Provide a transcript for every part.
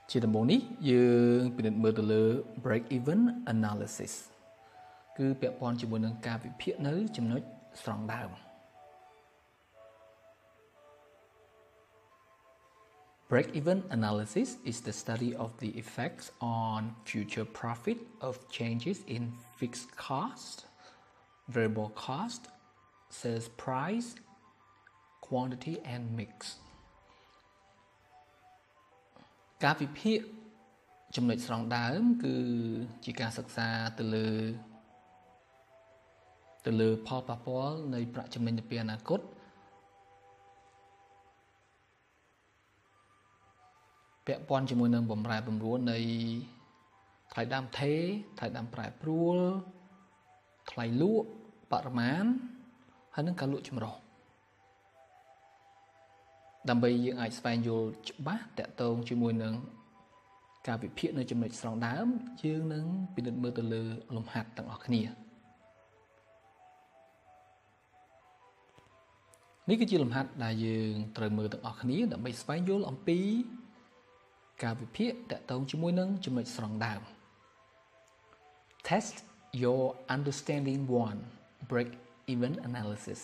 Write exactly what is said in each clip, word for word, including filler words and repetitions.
Chỉ là bốn ní dương bị định mở từ lơ break even analysis cứ bẹp pon chỉ muốn nâng cao vị phía nới chấm nói strong down. Break-even analysis is the study of the effects on future profit of changes in fixed cost, variable cost, sales price, quantity and mix. Các vị phíaចំណុចស្រង់ដើមគឺជាការសិក្សាទៅលើទៅលើផលប៉ះពាល់នៃប្រាក់ចំណេញទៅពេលអនាគតពាក់ព័ន្ធជាមួយនឹងបម្រែបម្រួលនៃថ្លៃដើមថេរថ្លៃដើមប្រែប្រួលថ្លៃលក់បរិមាណហើយនឹងការលក់ចម្រុះដើម្បីយើងអាចស្វែងយល់ច្បាស់តកតងជាមួយនឹងការវិភាគនៅចំណុចស្រង់ដើមយើងនឹងពិនិត្យមើលទៅលើលំហាត់ទាំងអស់គ្នានេះគឺជាលំហាត់ដែលយើងត្រូវមើលទាំងអស់គ្នាដើម្បីស្វែងយល់អំពីការវិភាគតកតងជាមួយនឹងចំណុចស្រង់ដើម Test your understanding one break even analysis.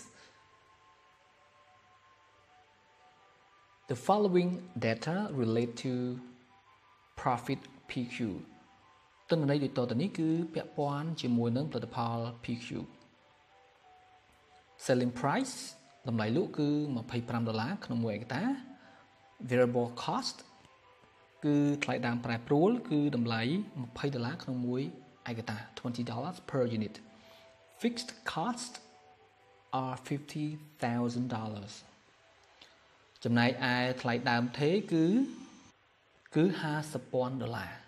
The following data relate to profit พี คิว ទិន្នន័យដូចតទៅនេះគឺពាក់ព័ន្ធជាមួយនឹងផលិតផល พี คิว Selling price តម្លៃលក់គឺยี่สิบห้าដុល្លារក្នុងមួយឯកតា Variable cost គឺថ្លៃដើមប្រែប្រួលគឺតម្លៃยี่สิบដុល្លារក្នុងមួយឯកតា twenty dollars per unit. Fixed cost are fifty thousand dollars. ចំណែកឯថ្លៃដើមថេរគឺគឺห้าสิบពាន់ដុល្លារ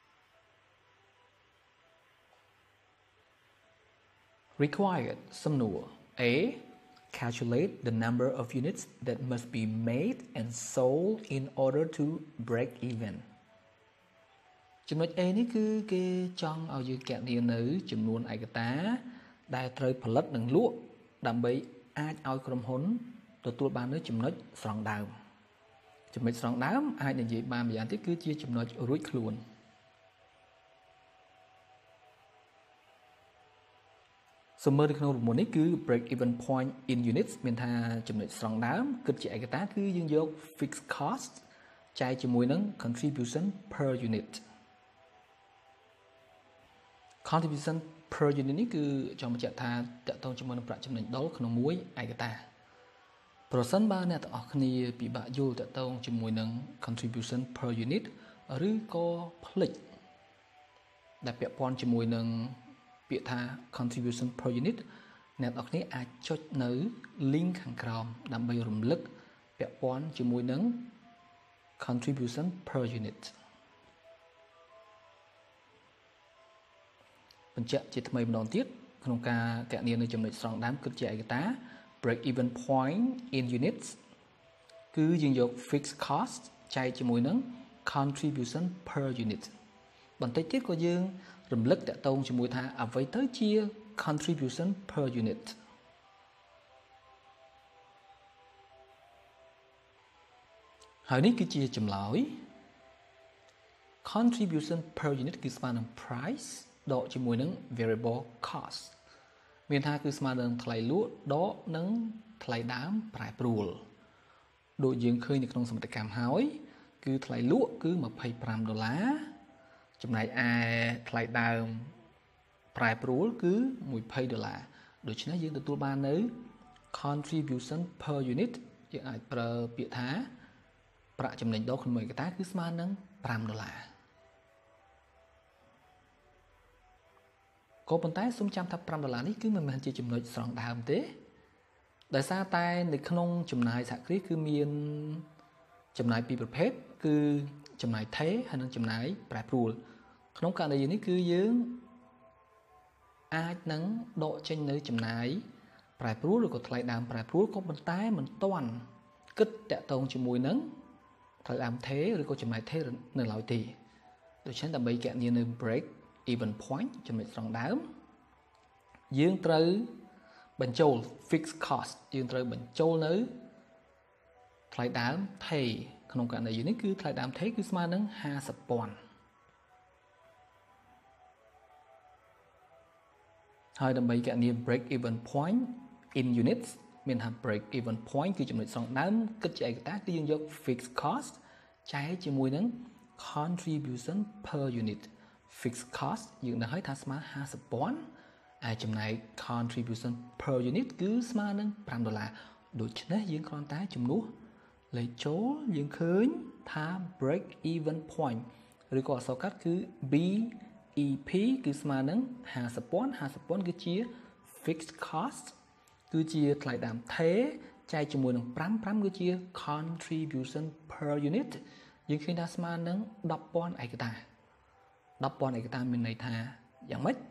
Required សំណួរ A. Calculate the number of units that must be made and sold in order to break even. ចំណុច A នេះគឺគេចង់ឲ្យយើងគណនានៅចំនួនឯកតាដែលត្រូវផលិតនិងលក់ដើម្បីអាចឲ្យក្រុមហ៊ុនទទួលបាននៅចំណុចស្រង់ដើមចំណុចស្រង់ដើមអាចនិយាយបានម្យ៉ាងទៀតគឺជាចំណុចរួចខ្លួនសំមើនៅក្នុងរង្វង់នេះគឺ break even point in units មានថាចំណុចស្រង់ដើមគិតជាឯកតាគឺយើងយក fixed cost ចែកជាមួយនឹង contribution per unit contribution per unit នេះគឺចង់បញ្ជាក់ថាតកតងជាមួយនឹងប្រាក់ចំណេញដុលក្នុងមួយឯកតាប្រសិនបើអ្នកទាំងអស់គ្នាពិបាកយល់តកតងជាមួយនឹង contribution per unit ឬក៏ផ្លិចដែលពាក់ព័ន្ធជាមួយនឹងពាក្យថា contribution per unit អ្នកទាំងអស់គ្នាអាចចុចនៅ link ខាងក្រោមដើម្បីរំលឹកពាក់ព័ន្ធជាមួយនឹង contribution per unit បញ្ជាក់ជាថ្មីម្ដងទៀតក្នុងការគណនានៅចំណុចស្រង់ដើមគិតជាឯកតា break even point in units គឺយើងយក fixed cost ចែកជាមួយនឹង contribution per unit បន្តិចទៀតក៏យើងរំលឹកតកតងជាមួយថាអ្វីទៅជា contribution per unit ហើយនេះគឺជាចម្លើយ contribution per unit គឺស្មើនឹង price ដកជាមួយនឹង variable cost មានថាគឺស្មើនឹងថ្លៃលក់ដកនឹងថ្លៃដើមប្រែប្រួលដូចយើងឃើញនៅក្នុងសមិទ្ធកម្មហើយគឺថ្លៃលក់គឺยี่สิบห้าដុល្លារចំណែកឯថ្លៃដើមប្រែប្រួលគឺยี่สิบដុល្លារដូច្នេះយើងទទួលបាននៅ contribution per unit យើងអាចប្រើពាក្យថាប្រាក់ចំណេញដុលក្នុងមួយកតាគឺស្មើនឹងfiveដុល្លារក៏ប៉ុន្តែសូមចាំថាfiveដុល្លារនេះគឺមិនមែនជាចំណុចស្រង់ដើមទេដោយសារតែនៅក្នុងចំណាយសហគ្រាសគឺមានចំណាយពីរប្រភេទគឺចំណាយថេរហើយនិងចំណាយប្រែប្រួលក្នុងករណីនេះគឺយើងអាចនឹងដកចេញនៅចំណាយប្រែប្រួលឬក៏ថ្លៃដើមប្រែប្រួលក៏ប៉ុន្តែមិនទាន់គិតតាក់ទងជាមួយនឹងថ្លៃដើមថេរឬក៏ចំណាយថេរនៅឡើយទេដូច្នេះដើម្បីគណនានៅ break even point ចំណុចស្រង់ដើមយើងត្រូវបញ្ចូល fixed cost យើងត្រូវបញ្ចូលនៅថ្លៃដើមថេរក្នុងករណីនេះគឺថ្លៃដើមថេគឺស្មើនឹងห้าสิบពាន់ហើយដើម្បីគណនា break even point in units មានថា break even point គឺចំណុចស្រង់ដើមគិតជាឯកតាគឺយើងយក fixed cost ចែកជាមួយនឹង contribution per unit fixed cost យើងដឹងហើយថាស្មើห้าสิบពាន់ហើយចំណែក contribution per unit គឺស្មើនឹងfiveដុល្លារដូច្នេះយើងគ្រាន់តែជំនួសលេខចូលយើងឃើញថា break even point ឬក៏អក្សរកាត់គឺ B E P គឺស្មើនឹងห้าสิบពាន់ห้าสิบពាន់គឺជា fixed cost គឺជាថ្លៃដើមថេចែកជាមួយនឹងfive fiveគឺជា contribution per unit យើងឃើញថាស្មើនឹងដប់ពាន់ឯកតាដប់ពាន់ឯកតាមានន័យថាយ៉ាងម៉េច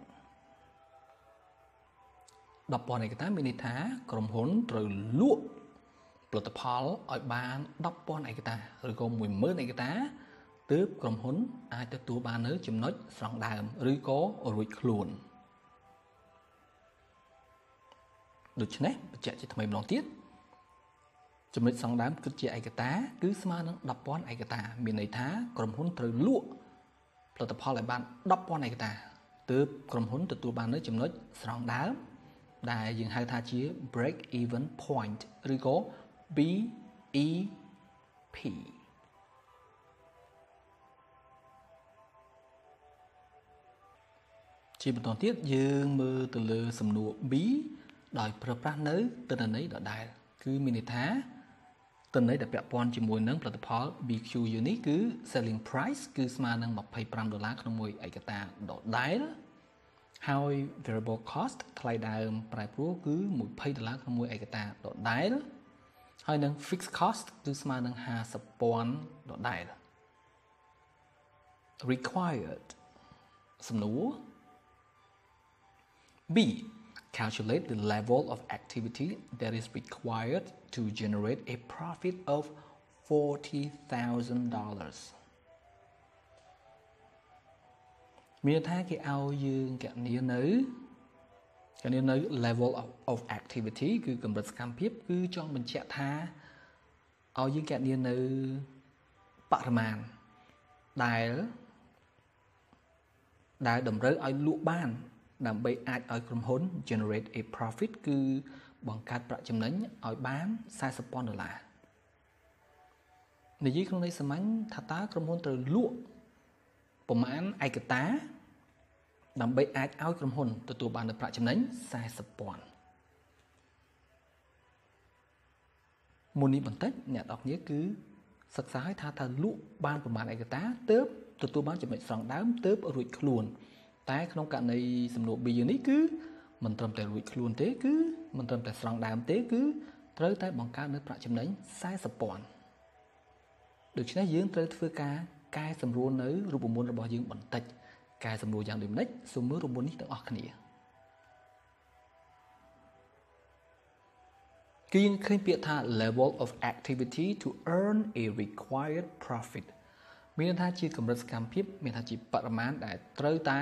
ដប់ពាន់ឯកតាមានន័យថាក្រុមហ៊ុនត្រូវលក់ផលិតផលឲ្យបានដប់ពាន់ឯកតាឬក៏មួយម៉ឺនឯកតាទើបក្រុមហ៊ុនអាចទទួលបាននៅចំណុចស្រង់ដើមឬក៏រួចខ្លួនដូច្នេះបញ្ជាក់ជាថ្មីម្ដងទៀតចំណុចស្រង់ដើមគិតជាឯកតាគឺស្មើនឹងដប់ពាន់ឯកតាមានន័យថាក្រុមហ៊ុនត្រូវលក់ផលិតផលឲ្យបានដប់ពាន់ឯកតាទើបក្រុមហ៊ុនទទួលបាននៅចំណុចស្រង់ដើមដែលយើងហៅថាជា break even point ឬក៏ B E P ជាបន្តទៀតយើងមើលទៅលើសំណួរ B ដោយប្រើប្រាស់នៅទិន្នន័យដដែលគឺមានន័យថាទិន្នន័យដែលពាក់ព័ន្ធជាមួយនឹងផលិតផល B Q U នេះគឺ selling price គឺស្មើនឹងtwenty-fiveដុល្លារក្នុងមួយឯកតាដដែលហើយ variable cost ថ្លៃដើមប្រែប្រួលគឺtwentyដុល្លារក្នុងមួយឯកតាដដែលហើយនឹង fixed cost គឺស្មើនឹងห้าสิบពាន់ដដែល required សំណួរ B calculate the level of activity that is required to generate a profit of forty thousand dollars មានថាគេឲ្យយើងគណនានៅគណនានៅ level of, of activity គឺកម្រិតសកម្មភាពគឺចង់បញ្ជាក់ថាឲ្យយើងគណនានៅបរិមាណដែលដែលតម្រូវឲ្យលក់បានដើម្បីអាចឲ្យក្រុមហ៊ុន generate a profit គឺបង្កើតប្រាក់ចំណេញឲ្យបានfortyពាន់ដុល្លារនិយាយក្នុងន័យសាមញ្ញថាតើក្រុមហ៊ុនត្រូវលក់ប្រមាណឯកតាដើម្បីអាចឲ្យក្រុមហ៊ុនទទួលបាននូវប្រាក់ចំណេញfortyពាន់មុននេះបន្តិចអ្នកនរគ្នាគឺសិក្សាឲ្យថាតើលក់បានប្រមាណឯកតាទើបទទួលបានចំណុចស្រង់ដើមទើបរួចខ្លួនតែក្នុងករណីសំណួរ B នេះគឺមិនត្រឹមតែរួចខ្លួនទេគឺមិនត្រឹមតែស្រង់ដើមទេគឺត្រូវតែបង្កើតនៅប្រាក់ចំណេញfortyពាន់ដូច្នេះយើងត្រូវធ្វើការកែសម្រួលនៅរូបមន្តរបស់យើងបន្តិចកែសម្រួលយ៉ាងដូចម្តេចសូមមើលរូបមន្តនេះទាំងអស់គ្នាគឺយើងឃើញពាក្យថា level of activity to earn a required profit មានថាជាកម្រិតសកម្មភាពមានថាជាបរិមាណដែលត្រូវតែ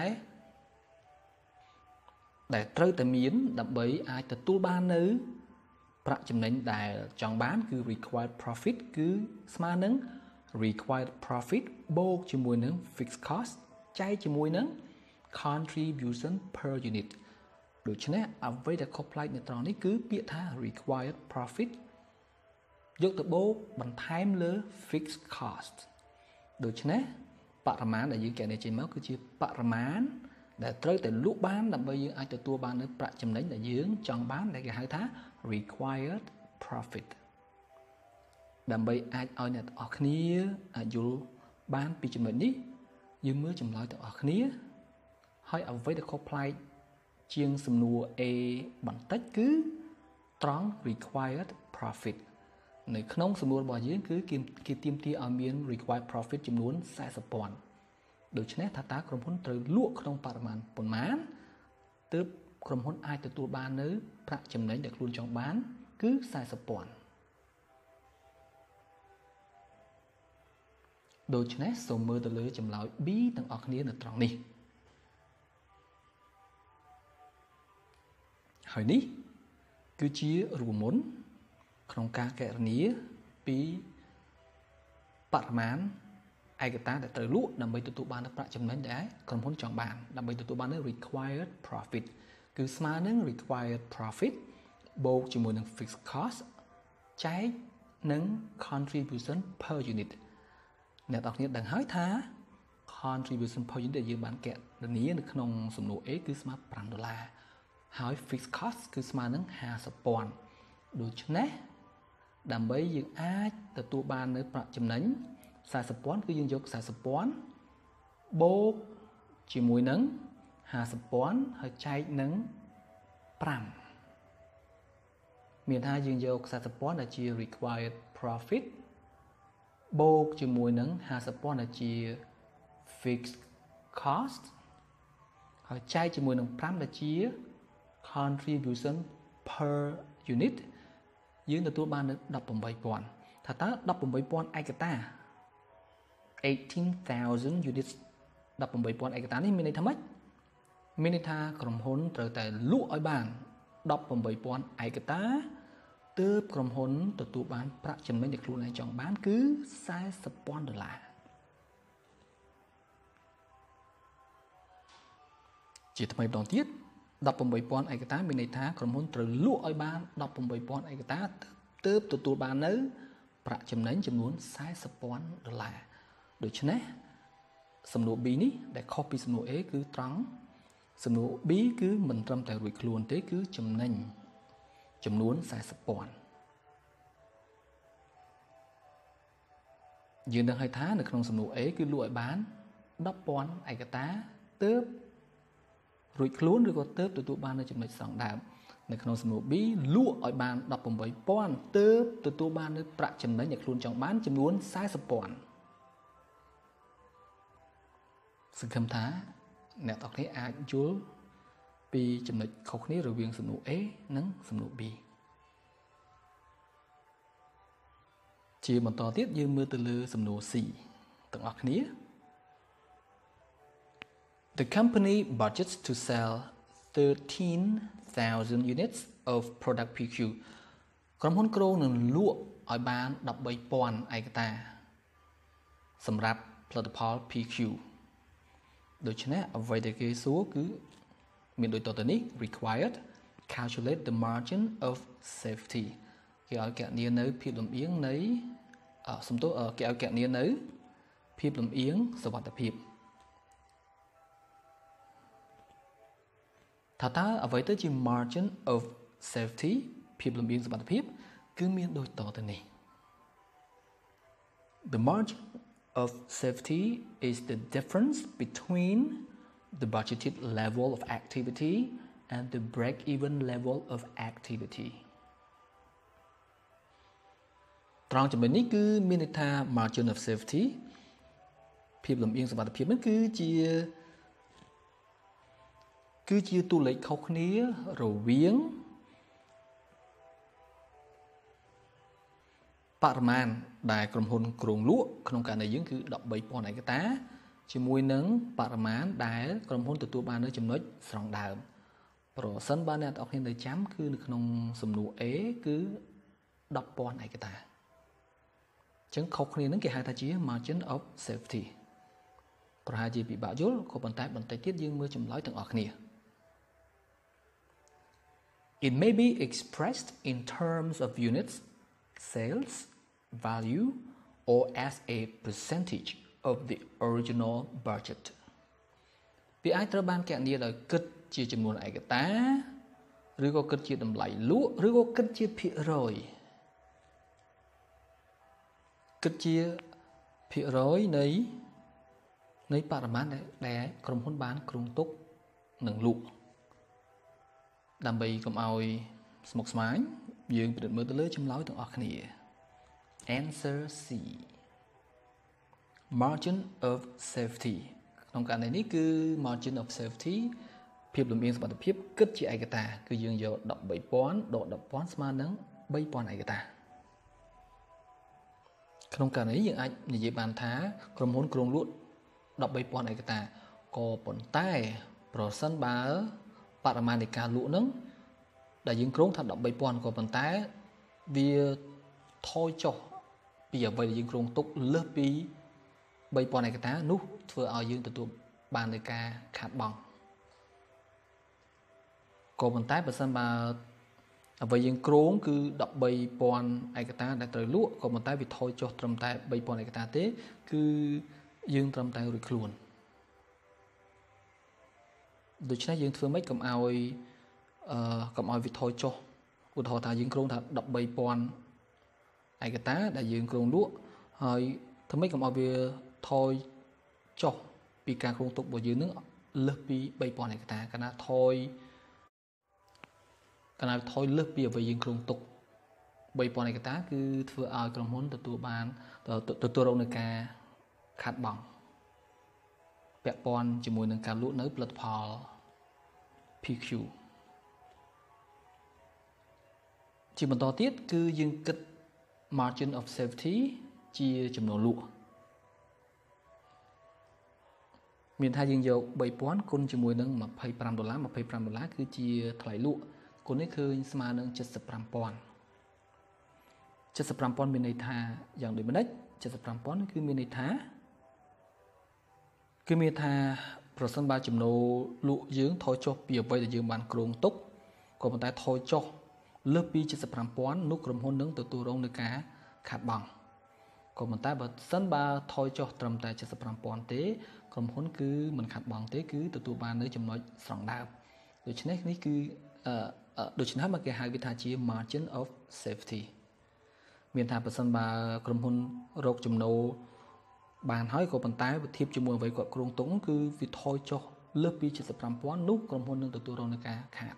ដែលត្រូវតែមានដើម្បីអាចទទួលបាននៅប្រាក់ចំណេញដែលចង់បានគឺ required profit គឺស្មើនឹង required profit បូកជាមួយនឹង fixed cost ចែកជាមួយនឹង contribution per unit ដូច្នេះអ្វីដែលខុសប្លែកនៅត្រង់នេះគឺពាក្យថា required profit យកទៅបូកបន្ថែមលើ fixed cost ដូច្នេះបរិមាណដែលយើងកណនាចេញមកគឺជាបរិមាណដែលត្រូវតែលក់បានដើម្បីយើងអាចទទួលបាននៅប្រាក់ចំណេញដែលយើងចង់បានដែលគេហៅថា required profit ដើម្បីអាចឲ្យអ្នកទាំងអស់គ្នាអាចយល់បានពីចំណុចនេះយើងមើលចម្លើយទាំងអស់គ្នាហើយអ្វីដែលខុសប្លែកជាងសំណួរ A បន្តិចគឺត្រង់ required profit នៅក្នុងសំណួររបស់យើងគឺគេគេទាមទារឲ្យមាន required profit ចំនួនfortyពាន់ដូច្នេះថាតើក្រុមហ៊ុនត្រូវលក់ក្នុងបរិមាណប៉ុន្មានទើបក្រុមហ៊ុនអាចទទួលបាននៅប្រាក់ចំណេញដែលខ្លួនចង់បានគឺfortyពាន់ដូច្នេះសូមមើលទៅលើចម្លើយ B ទាំងអស់គ្នានៅត្រង់នេះហើយនេះគឺជារូបមន្តក្នុងការគណនាពីបរិមាណឯកតាដែលត្រូវលក់ដើម្បីទទួលបាននូវប្រាក់ចំណេញដែលក្រុមហ៊ុនចង់បានដើម្បីទទួលបាននូវ required profit គឺស្មើនឹង required profit បូកជាមួយនឹង fixed cost ចែកនឹង contribution per unit អ្នកនរគ្នាដឹងហើយថា contribution per unit ដែលយើងបានកណនានៅក្នុងសំណួរ A គឺស្មើប្រាំដុល្លារហើយ fixed cost គឺស្មើនឹងห้าสิบពាន់ដូច្នេះដើម្បីយើងអាចទទួលបាននៅប្រាក់ចំណេញสี่สิบពាន់គឺយើងយកสี่สิบពាន់បូកជាមួយនឹងห้าสิบពាន់ហើយចែកនឹងfiveមានថាយើងយកสี่สิบពាន់ដែលជា required profit បូកជាមួយនឹងห้าสิบពាន់ដែលជា fixed cost ហើយចែកជាមួយនឹងfiveដែលជា contribution per unit យើងទទួលបាននៅeighteen thousandថាតើeighteen thousandឯកតាeighteen thousand units eighteen thousandឯកតានេះមានន័យថាម៉េចមានន័យថាក្រុមហ៊ុនត្រូវតែលក់ឲ្យបានeighteen thousandឯកតាទើបក្រុមហ៊ុនទទួលបានប្រាក់ចំណេញដែលខ្លួនឯងចង់បានគឺforty thousandដុល្លារជាថ្មីម្ដងទៀតeighteen thousandឯកតាមានន័យថាក្រុមហ៊ុនត្រូវលក់ឲ្យបានeighteen thousandឯកតាទើបទទួលបាននៅប្រាក់ចំណេញចំនួនforty thousandដុល្លារដូច្នេះសំណួរ B នេះដែលខុសពីសំណួរ A គឺត្រង់សំណួរ B គឺមិនត្រឹមតែរួចខ្លួនទេគឺចំណេញចំនួនforty thousandយើងនឹងឲ្យថានៅក្នុងសំណួរ A គឺលក់ឲ្យបានten thousandឯកតាទើបរួចខ្លួនឬក៏ទើបទទួលបាននៅចំណុចស្រង់ដើមនៅក្នុងសំណួរ B លក់ឲ្យបានeighteen thousandទើបទទួលបាននៅប្រាក់ចំណេញដែលខ្លួនចង់បានចំនួនforty thousandសង្ឃឹមថាអ្នកទាំងគ្នាអាចយល់ពីចំណុចខុសគ្នារវាងសំណួរ A និងសំណួរ B ជាបន្តទៀតយើងមើលទៅលើសំណួរ C ទាំងអស់គ្នា The company budgets to sell thirteen thousand units of product พี คิว ក្រុមហ៊ុនគ្រោងនឹងលក់ឲ្យបានeighteen thousandឯកតាសម្រាប់ផលិតផល พี คิว ដូច្នេះអ្វីដែលគេសួរគឺមានដូចតទៅនេះ required calculate the margin of safety គេឲ្យគណនានៅភាពលំអៀងនៃសំទោសគេឲ្យគណនានៅភាពលំអៀងសុវត្ថិភាពថាតើអ្វីទៅជា margin of safety ភាពលំអៀងសុវត្ថិភាពគឺមានដូចតទៅនេះ The margin of safety is the difference between the budgeted level of activity and the break-even level of activity ត្រង់ចំណុចនេះគឺមានន័យថា margin of safety ភាពលំអៀងសុវត្ថិភាពនេះគឺជាគឺជាតួលេខខុសគ្នារវាងបរិមាណដែលក្រុមហ៊ុនគ្រោងលក់ក្នុងករណីយើងគឺeighteen thousandឯកតាជាមួយនឹងបរិមាណដែលក្រុមហ៊ុនទទួលបាននៅចំណុចស្រង់ដើមប្រសិនបើអ្នកទាំងអស់គ្នានៅចាំគឺនៅក្នុងសំណួរ A គឺten thousandឯកតាអញ្ចឹងខុសគ្នានឹងគេហៅថាជា margin of safety ប្រហែលជាពិបាកយល់ក៏ប៉ុន្តែបន្តិចទៀតយើងមើលចម្លើយទាំងអស់គ្នាIt may be expressed in terms of units, sales, value, or as a percentage of the original budget. វាអាចត្រូវបានគណនាដោយគិតជាចំនួនឯកតាឬក៏គិតជាតម្លៃលក់ឬក៏គិតជាភាគរយគិតជាភាគរយនៃនៃបរិមាណដែលក្រុមហ៊ុនបានគ្រោងទុកនឹងលក់ដើម្បីកុំឲ្យស្មុគស្មាញយើងពិនិត្យមើលទៅលើចម្លើយទាំងអស់គ្នា Answer C Margin of safety ក្នុងករណីនេះគឺ margin of safety ភាពលំអៀងសុវត្ថិភាពគិតជាឯកតាគឺយើងយកeighteen thousandដកten thousandស្មើនឹងthree thousandឯកតាក្នុងករណីនេះយើងអាចនិយាយបានថាក្រុមហ៊ុនគ្រោងលក់eighteen thousandឯកតាក៏ប៉ុន្តែប្រសិនបើបរិមាណនៃការលក់ហ្នឹងដែលយើងគ្រោងថាeighteen thousandក៏ប៉ុន្តែវាថយចុះពីអ្វីដែលយើងគ្រោងទុកលើសពី ba nghìnឯកតានោះធ្វើឲ្យយើងទទួលបាននៃការខាតបង់ក៏ប៉ុន្តែបើសិនបើអ្វីយើងគ្រោងគឺ ដប់បីពាន់ ឯកតាដែលត្រូវលក់ក៏ប៉ុន្តែវាថយចុះត្រឹមតែ ba nghìnឯកតាទេគឺយើងត្រឹមតែរួចខ្លួនដូច្នេះយើងធ្វើម៉េចកុំឲ្យអឺកុំឲ្យវាថយចុះឧទាហរណ៍ថាយើងគ្រោងថា ដប់បីពាន់ ឯកតាដែលយើងគ្រោងលក់ហើយធ្វើម៉េចកុំឲ្យវាថយចុះពីការគ្រោងទុករបស់យើងនឹងលើសពី ba nghìnឯកតាកាលណាថយកាលណាថយលើសពីអ្វីយើងគ្រោងទុក ba nghìnឯកតាគឺធ្វើឲ្យក្រុមហ៊ុនទទួលបានទទួលរងនឹងការខាតបង់ពាក់ព័ន្ធជាមួយនឹងការលក់នៅផលិតផល P Q ជាបន្តទៀតគឺយើងគិត margin of safety ជាចំណូលលក់មានថាយើងយក ba nghìn គុណជាមួយនឹង ยี่สิบห้าដុល្លារ ยี่สิบห้าដុល្លារគឺជាថ្លៃលក់គុណនេះឃើញស្មើនឹង seventy-five thousand seventy-five thousandមានន័យថាយ៉ាងដូចម្ដេច seventy-five thousand គឺមានន័យថាគឺមានថាប្រសិនបើចំណូលលក់យើងថយចុះពីអ្វីដែលយើងបានគ្រោងទុកក៏ប៉ុន្តែថយចុះលើសពី seventy-five thousand នោះក្រុមហ៊ុននឹងទទួលរងនឹងការខាតបង់ក៏ប៉ុន្តែបើសិនបើថយចុះត្រឹមតែ seventy-five thousand ទេក្រុមហ៊ុនគឺមិនខាតបង់ទេគឺទទួលបាននៅចំណុចស្រង់ដើមដូច្នេះនេះគឺអឺដូច្នេះមកគេហៅវាថាជា margin of safety មានថាបើសិនបើក្រុមហ៊ុនរកចំណូលបានហើយក៏ប៉ុន្តែវាធៀបជាមួយអ្វីគាត់គ្រោងទុកគឺវាថយចុះលើសពី seventy-five thousand នោះក្រុមហ៊ុននឹងទទួលរងនឹងការខាត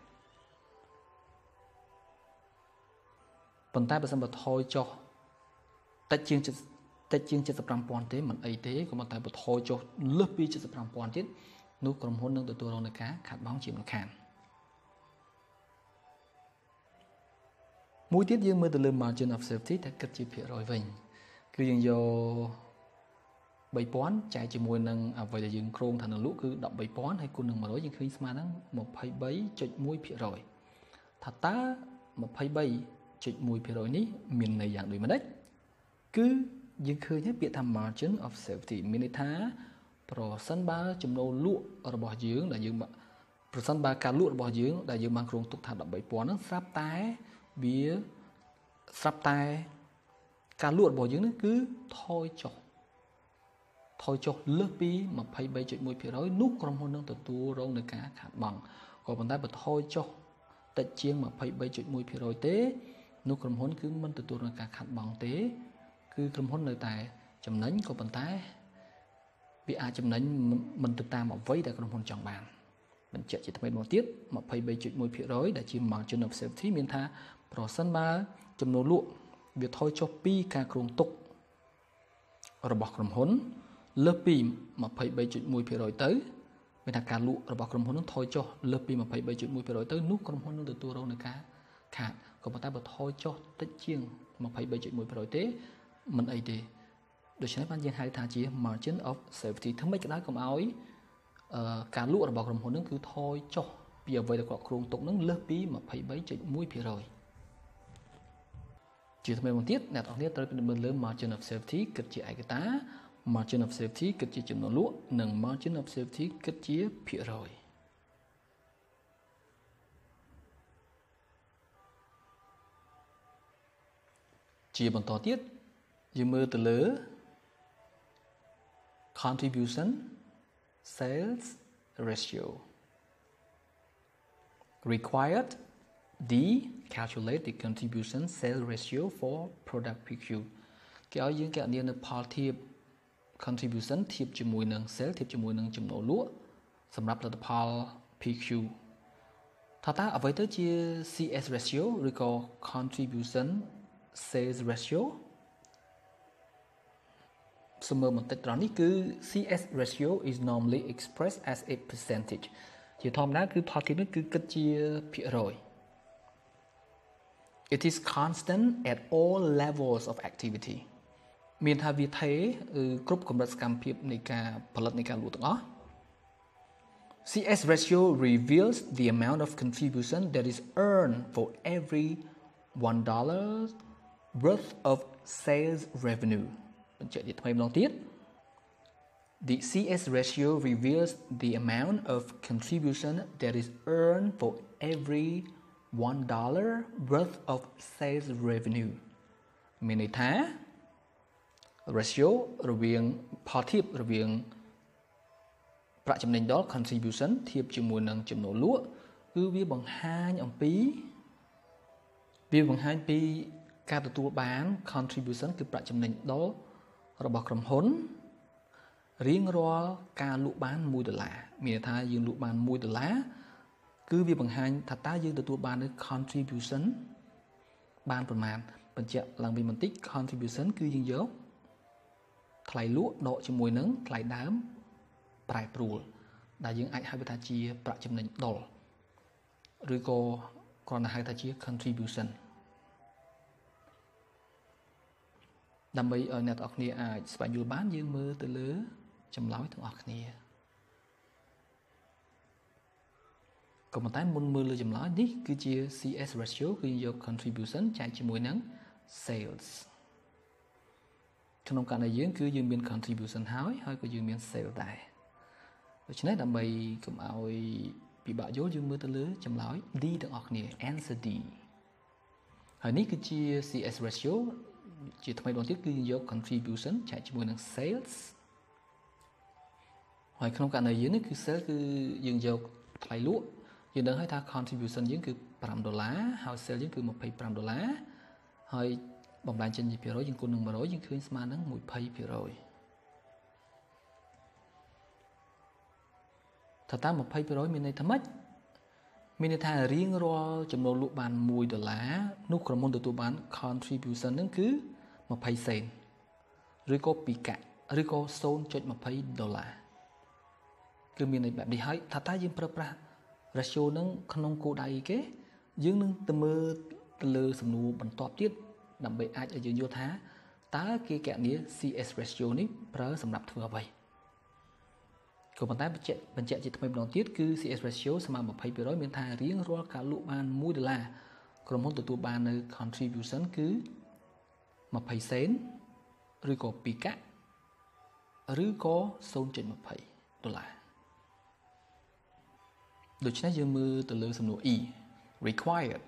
ប៉ុន្តែបើសិនបើថយចុះតិចជាងតិចជាង seventy-five thousand ទេមិនអីទេក៏ប៉ុន្តែបើថយចុះលើសពី seventy-five thousand ទៀតនោះក្រុមហ៊ុននឹងទទួលរងនឹងការខាតបង់ជាមិនខានមួយទៀតយើងមើលទៅលើ margin of safety តែគិតជាភាគរយវិញគឺយើងយក ba nghìn ចែកជាមួយនឹងអ្វីដែលយើងគ្រោងថានឹងលក់គឺ 13,000 ហើយគុណនឹង one hundred យើងឃើញស្មើនឹង twenty-three point one percent ថាតើ twenty-three point one percent នេះមានន័យយ៉ាងដូចម្ដេចគឺយើងឃើញពាក្យថា margin of safety មានន័យថាប្រសិនបើចំណូលលក់របស់យើងដែលយើងប្រសិនបើការលក់របស់យើងដែលយើងបានគ្រោងទុកថា thirteen thousand ហ្នឹងស្រាប់តែវាស្រាប់តែការលក់របស់យើងនេះគឺថយចុះថយចុះលើសពី twenty-three point one percent នោះក្រុមហ៊ុននឹងទទួលរងនឹងការខាតបង់ក៏ប៉ុន្តែបើថយចុះតិចជាង twenty-three point one percent ទេនោះក្រុមហ៊ុនគឺមិនទទួលរងការខាតបង់ទេគឺក្រុមហ៊ុននៅតែចំណេញក៏ប៉ុន្តែវាអាចចំណេញមិនទៅតាមអ្វីដែលក្រុមហ៊ុនចង់បានបញ្ជាក់ជាថ្មីម្ដងទៀត twenty-three point one percent ដែលជា margin of safety មានថាប្រសិនបើចំណូលលក់វាថយចុះពីការគ្រោងទុករបស់ក្រុមហ៊ុនលើសពី twenty-three point one percent ទៅមានថាការលក់របស់ក្រុមហ៊ុននឹងថយចុះលើសពី twenty-three point one percent ទៅនោះក្រុមហ៊ុននឹងទទួលរងនឹងការខាតក៏ប៉ុន្តែបើថយចុះតិចជាង twenty-three point one percent ទេមិនអីទេដូច្នេះបានយើងហៅថាជា margin of safety ធ្វើម៉េចក៏ដោយកុំឲ្យការលក់របស់ក្រុមហ៊ុននឹងគឺថយចុះពីអ្វីដែលគាត់គ្រោងទុកនឹងលើសពី twenty-three point one percent ជាថ្មីមកទៀតអ្នកនរគ្នាត្រូវពិនិត្យមើលលើ margin of safety គិតជាឯកតា margin of safety គិតជាចំនួនលក់និង margin of safety គិតជាភាគរយជាបន្តទៀតយើងមើលទៅលើ contribution sales ratio required D calculate the contribution sales ratio for product P Q គេឲ្យយើងកណនានៅផលធៀប contribution ធៀបជាមួយនឹង sales ធៀបជាមួយនឹងចំណូលលក់សម្រាប់ផលិតផល P Q ថាតើអ្វីទៅជា C S ratio ឬក៏ contribution sales ratio សម្មើបន្តិចត្រង់នេះគឺ C S ratio is normally expressed as a percentage ជាធម្មតាគឺផលធៀបនេះគឺគិតជាភាគរយ It is constant at all levels of activity មានថាវាថេរគ្រប់កម្រិតសកម្មភាពនៃការផលិតនៃការលក់ទាំងអស់ C S ratio reveals the amount of contribution that is earned for every one dollar worth of sales revenue បញ្ជាក់ទៀតថ្មីម្ដងទៀត The ซี เอส ratio reveals the amount of contribution that is earned for every one dollar worth of sales revenue មានន័យថា ratio រវាងផលធៀបរវាងប្រាក់ចំណេញដល់ contribution ធៀបជាមួយនឹងចំណូលលក់គឺវាបង្ហាញអំពីវាបង្ហាញពីការទទួលបាន contribution គឺប្រាក់ចំណេញដល់របស់ក្រុមហ៊ុនរៀងរាល់ការលក់បានoneដុល្លារមានន័យថាយើងលក់បានoneដុល្លារគឺវាបង្ហាញថាតើយើងទទួលបាននៅ contribution បានប្រមាណបញ្ជាក់ឡើងវិញបន្តិច contribution គឺយើងយកថ្លៃលក់ដកជាមួយនឹងថ្លៃដើមប្រែប្រួលដែលយើងអាចហៅវាថាជាប្រាក់ចំណេញដុលឬក៏គ្រាន់តែហៅថាជា contribution ដើម្បីឲ្យអ្នកទាំងអស់គ្នាអាចស្វែងយល់បានយើងមើលទៅលើចម្លើយទាំងអស់គ្នាក៏ប៉ុន្តែមុនមើលលើចម្លើយនេះគឺជា ซี เอส ratio គឺយើងយក contribution ចែកជាមួយនឹង sales ក្នុងករណីយើងគឺយើងមាន contribution ហើយហើយក៏យើងមាន sale ដែរដូច្នេះដើម្បីកុំឲ្យពិបាកយល់យើងមើលទៅលើចម្លើយ D ទាំងអស់គ្នា answer D ហើយនេះគឺជា ซี เอส ratio ជាថ្មីម្ដងទៀតគឺយើងយក contribution ចែកជាមួយនឹង sales ហើយក្នុងករណីយើងនេះគឺ sales គឺយើងយកថ្លៃលក់យើងដឹងហើយថា contribution យើងគឺfiveដុល្លារហើយ sales យើងគឺtwenty-fiveដុល្លារហើយបំលែងចេញជាភាគរយយើងគុណនឹងone hundredយើងឃើញស្មើនឹងtwentyភាគរយថាតាមtwentyភាគរយមានន័យថាម៉េចមានន័យថារៀងរាល់ចំណូលលក់បានoneដុល្លារនោះក្រុមហ៊ុនទទួលបាន contribution នឹងគឺtwentyសេនឬក៏twoកាក់ឬក៏zero point two zeroដុល្លារគឺមានន័យបែបនេះហើយថាតើយើងប្រើប្រាស់ ratio នឹងក្នុងគោលដៅអីគេយើងនឹងទៅមើលទៅលើសំណួរបន្ទាប់ទៀតដើម្បីអាចឲ្យយើងយល់ថាតើគេគណនា ซี เอส ratio នេះប្រើសម្រាប់ធ្វើអ្វីក៏ប៉ុន្តែបញ្ជាក់បញ្ជាក់ជាថ្មីម្ដងទៀតគឺ ซี เอส ratio ស្មើtwentyភាគរយមានថារៀងរាល់ការលក់បានoneដុល្លារក្រុមហ៊ុនទទួលបាននៅ contribution គឺtwentyសេនឬក៏twoកាក់ឬក៏zero point two zeroដុល្លារដូច្នេះយើងមើលទៅលើសំណួរ E required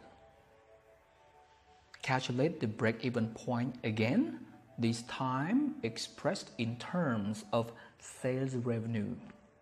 calculate the break-even point again this time expressed in terms of sales revenue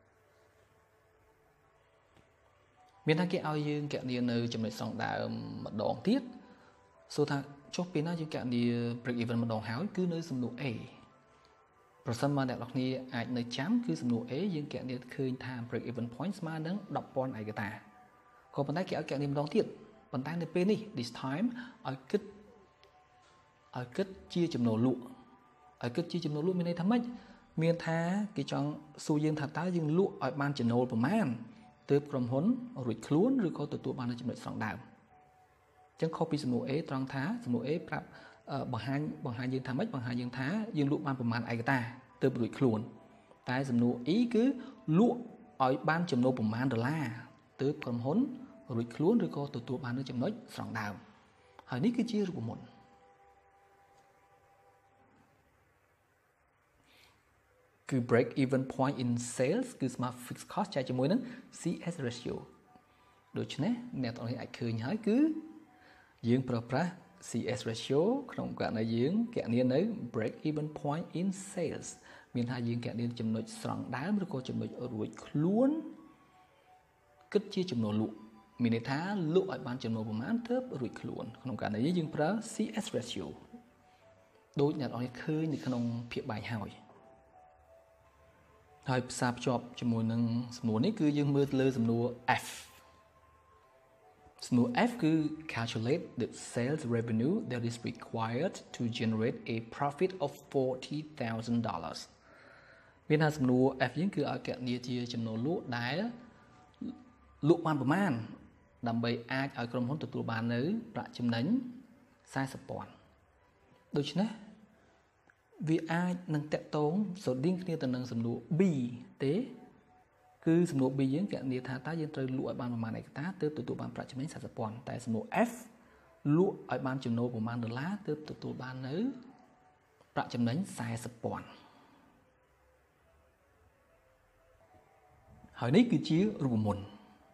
មានថាគេឲ្យយើងគណនានៅចំណុចស្រង់ដើមម្ដងទៀតសួរថាចុះពេលណាយើងគណនា break even ម្ដងហើយគឺនៅសំណួរ A ប្រសិនមកអ្នកនរគ្នាអាចនៅចាំគឺសំណួរ A យើងគណនាឃើញថា break even point ស្មើនឹងten thousandឯកតាក៏ប៉ុន្តែគេឲ្យគណនាម្ដងទៀតប៉ុន្តែនៅពេលនេះ this time ឲ្យគិតឲ្យគិតជាចំណូលលក់ឲ្យគិតជាចំណូលលក់មានន័យថាម៉េចមានថាគេចង់សួរយើងថាតើយើងលក់ឲ្យបានចំណូលប្រមាណទើបក្រុមហ៊ុនរួចខ្លួនឬក៏ទទួលបានចំណុចស្រង់ដើមអញ្ចឹងខុសពីសំណួរ A ត្រង់ថាសំណួរ A ប្រាប់បង្ហាញបង្ហាញយើងថាម៉េចបង្ហាញយើងថាយើងលក់បានប្រមាណឯកតាទើបរួចខ្លួនតែសំណួរ E គឺលក់ឲ្យបានចំណូលប្រមាណដុល្លារទើបក្រុមហ៊ុនរួចខ្លួនឬក៏ទទួលបាននៅចំណុចស្រង់ដើមហើយនេះគឺជារូបមន្តគឺ break even point in sales គឺស្មើ fixed cost ចែកជាមួយនឹង ซี เอส ratio ដូច្នេះអ្នកទាំងនេះអាចឃើញហើយគឺយើងប្រើប្រាស់ ซี เอส ratio ក្នុងករណីយើងគណនានៅ break even point in sales មានថាយើងគណនាចំណុចស្រង់ដើមឬក៏ចំណុចរួចខ្លួនគិតជាចំណូលលក់មានន័យថាលក់ឲ្យបានចំណូលប្រមាណទើបរួចខ្លួនក្នុងករណីនេះយើងប្រើ ซี เอส ratio ដូចអ្នកនរឃើញនៅក្នុងភាពបាយហើយហើយផ្សារភ្ជាប់ជាមួយនឹងសំណួរនេះគឺយើងមើលទៅលើសំណួរ F សំណួរ F គឺ calculate the sales revenue that is required to generate a profit of forty thousand dollars មានថាសំណួរ F យើងគឺឲ្យគណនាជាចំណូលលក់ដែលលក់បានប្រមាណដើម្បីអាចឲ្យក្រុមហ៊ុនទទួលបាននៅប្រាក់ចំណេញforty thousandដូច្នេះវាអាចនឹងតាក់ទងស្រដៀងគ្នាទៅនឹងសំណួរ B ទេគឺសំណួរ B យើងគណនាថាតើយើងត្រូវលក់ឲ្យបានប្រមាណឯកតាទើបទទួលបានប្រាក់ចំណេញforty thousandតែសំណួរ F លក់ឲ្យបានចំណូលប្រមាណដុល្លារទើបទទួលបាននៅប្រាក់ចំណេញสี่สิบពាន់ហើយនេះគឺជារូបមន្ត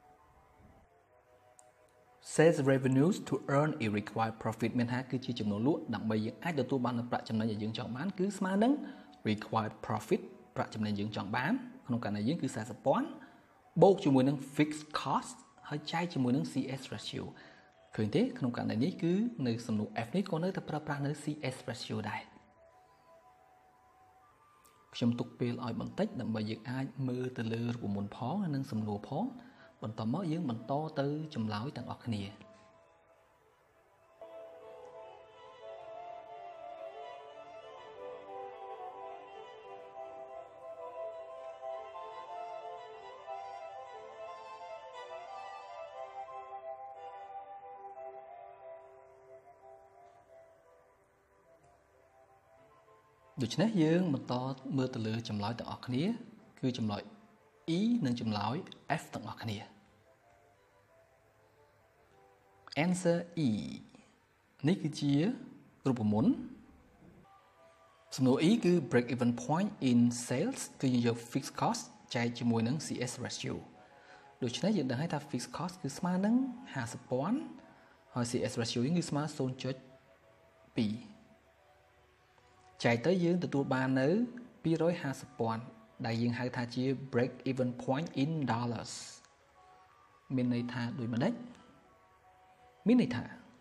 sales revenues to earn a required profit មានថាគឺជាចំណូលលក់ដើម្បីយើងអាចទទួលបាននូវប្រាក់ចំណេញដែលយើងចង់បានគឺស្មើនឹង required profit ប្រាក់ចំណេញយើងចង់បានក្នុងករណីយើងគឺสี่สิบពាន់បូកជាមួយនឹង fixed cost ហើយចែកជាមួយនឹង C S ratio ឃើញទេក្នុងករណីនេះគឺនៅសំណួរ F នេះក៏នៅតែប្រើប្រាស់នៅ C S ratio ដែរខ្ញុំទុកពេលឲ្យបន្តិចដើម្បីយើងអាចមើលទៅលើរូបមន្តផងនិងសំណួរផងបន្តមកយើងបន្តទៅចម្លើយទាំងអស់គ្នាដូច្នេះយើងបន្តមើលទៅលើចម្លើយទាំងអស់គ្នាគឺចម្លើយ E និងចម្លើយ F ទាំងអស់គ្នា Answer E នេះគឺជារូបមន្តសំណួរ E គឺ break even point in sales គឺយើងយក fixed cost ចែកជាមួយនឹង C S ratio ដូច្នេះយើងដឹងហើយថា fixed cost គឺស្មើនឹងห้าสิบពាន់ហើយ C S ratio គឺស្មើ ศูนย์จุดสอง ចែកទៅយើងទទួលបាននៅពីររយห้าสิบពាន់ដែលយើងហៅថាជា break even point in dollars មានន័យថាដូចម្ដេចមានន័យថា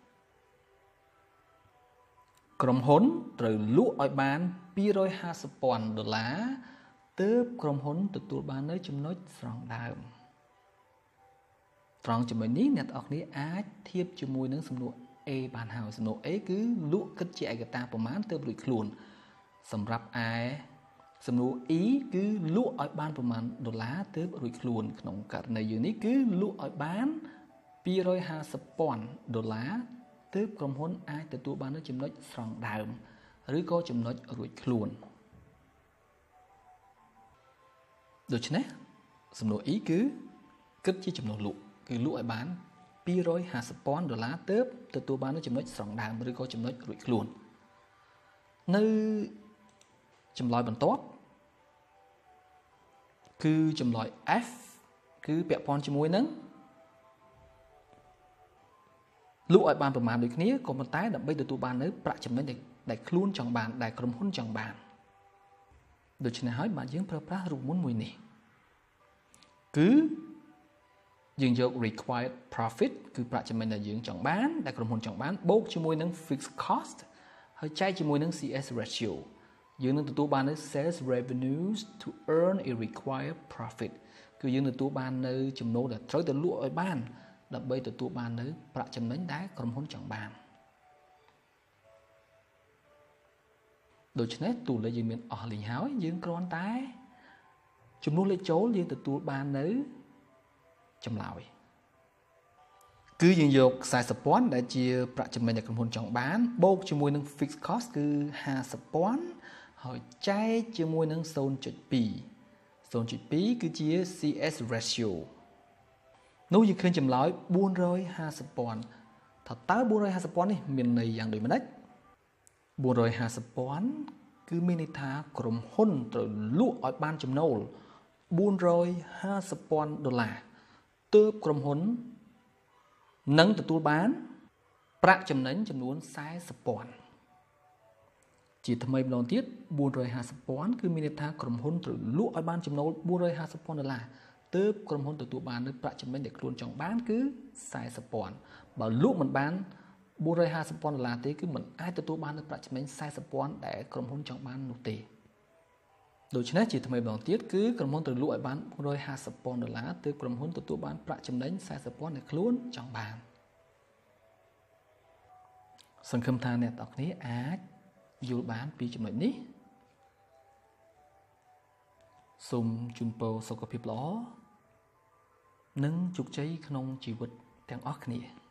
ក្រុមហ៊ុនត្រូវលក់ឲ្យបានពីររយห้าสิบពាន់ដុល្លារទើបក្រុមហ៊ុនទទួលបាននៅចំណុចស្រង់ដើមត្រង់ចំណុចនេះអ្នកទាំងអស់គ្នាអាចធៀបជាមួយនឹងសំណួរ A បានហើយសំណួរ A គឺលក់គិតជាឯកតាប្រមាណទើបរួចខ្លួនសម្រាប់ឯសំណួរ E គឺលក់ឲ្យបានប្រមាណដុល្លារទើបរួចខ្លួនក្នុងករណីយើងនេះគឺលក់ឲ្យបានពីររយห้าสิบពាន់ដុល្លារទើបក្រុមហ៊ុនអាចទទួលបាននៅចំណុចស្រង់ដើមឬក៏ចំណុចរួចខ្លួនដូច្នេះសំណួរ E គឺគិតជាចំណូលលក់គឺលក់ឲ្យបានពីររយห้าสิบពាន់ដុល្លារទើបទទួលបាននៅចំណុចស្រង់ដើមឬក៏ចំណុចរួចខ្លួននៅចម្លើយបន្ទាប់គឺចម្លើយ F គឺពាក់ព័ន្ធជាមួយនឹងលក់ឲ្យបានប្រមាណដូចគ្នាក៏ប៉ុន្តែដើម្បីទទួលបាននៅប្រាក់ចំណេញដែលខ្លួនចង់បានដែលក្រុមហ៊ុនចង់បានដូច្នេះហើយបាទយើងប្រើប្រាស់រូបមន្តមួយនេះគឺយើងយក required profit គឺប្រាក់ចំណេញដែលយើងចង់បានដែលក្រុមហ៊ុនចង់បានបូកជាមួយនឹង fixed cost ហើយចែកជាមួយនឹង C S ratio យើងនឹងទទួលបាននៅ sales revenues to earn a required profit គឺយើងទទួលបាននៅចំណូលដែលត្រូវតែលក់ឲ្យបានដើម្បីទទួលបាននៅប្រាក់ចំណេញដែលក្រុមហ៊ុនចង់បានដូច្នេះតួលេខយើងមានអស់លេងហើយយើងគ្រាន់តែចំនួនលេខចូលយើងទទួលបាននៅចម្លើយគឺយើងយកสี่สิบពាន់ដែលជាប្រាក់ចំណេញដែលក្រុមហ៊ុនចង់បានបូកជាមួយនឹង fixed cost គឺห้าสิบពាន់ហើយចែកជាមួយនឹង ศูนย์จุดสอง ศูนย์จุดสองគឺជា C S ratio នោះយើងឃើញចម្លើយបួនរយห้าสิบពាន់ថាតើបួនរយห้าสิบពាន់នេះមានន័យយ៉ាងដូចម្ដេចបួនរយห้าสิบពាន់គឺមានន័យថាក្រុមហ៊ុនត្រូវលក់ឲ្យបានចំណូលបួនរយห้าสิบពាន់ដុល្លារទើបក្រុមហ៊ុននឹងទទួលបានប្រាក់ចំណេញចំនួនสี่สิบពាន់ជាថ្មីម្ដងទៀតបួនរយห้าสิบពាន់គឺមានន័យថាក្រុមហ៊ុនត្រូវលក់ឲ្យបានចំណូលបួនរយห้าสิบពាន់ដុល្លារទើបក្រុមហ៊ុនទទួលបាននៅប្រាក់ចំណេញដែលខ្លួនចង់បានគឺสี่สิบពាន់បើលក់មិនបានបួនរយห้าสิบពាន់ដុល្លារទេគឺមិនអាចទទួលបាននៅប្រាក់ចំណេញสี่สิบពាន់ដែលក្រុមហ៊ុនចង់បាននោះទេដូច្នេះជាថ្មីម្ដងទៀតគឺក្រុមហ៊ុនត្រូវលក់ឲ្យបានបួនរយห้าสิบពាន់ដុល្លារទើបក្រុមហ៊ុនទទួលបានប្រាក់ចំណេញสี่สิบពាន់ដែលខ្លួនចង់បានសង្ឃឹមថាអ្នកទាំងអស់គ្នាអាចយល់បានពីចំណុចនេះសូមជូនពរសុខភាពល្អនិងជោគជ័យក្នុងជីវិតទាំងអស់គ្នា